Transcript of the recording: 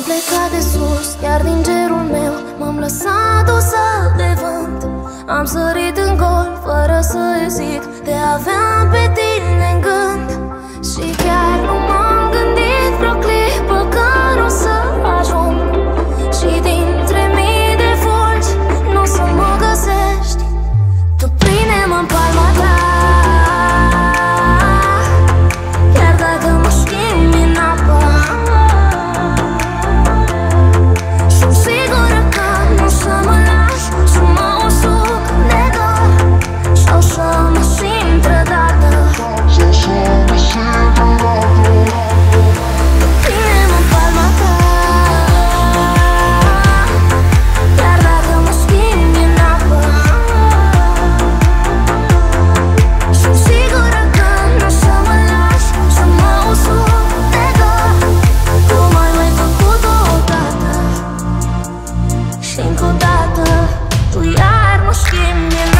Am plecat de sus, iar din gerul meu m-am lăsat dusă de vânt. Am sărit în gol, fără să ezit, te aveam pe tine în gând. Și chiar nu m-am gândit vreo clipă că n-o să ajung. Și dintre mii de fulgi n-o să mă găsești. Tu prinde-mă în palma ta, chiar dacă mă schimbi în apă. Sunt sigură că nu o să mă lași să mă usuc de dor sau să mă simt trădată. Prinde-mă în palma ta, chiar dacă mă schimbi în apă. Sunt sigură că nu o să mă lași să mă usuc de dor, cum ai mai făcut-o odată. Și încă o dată tu iar mă schimbi în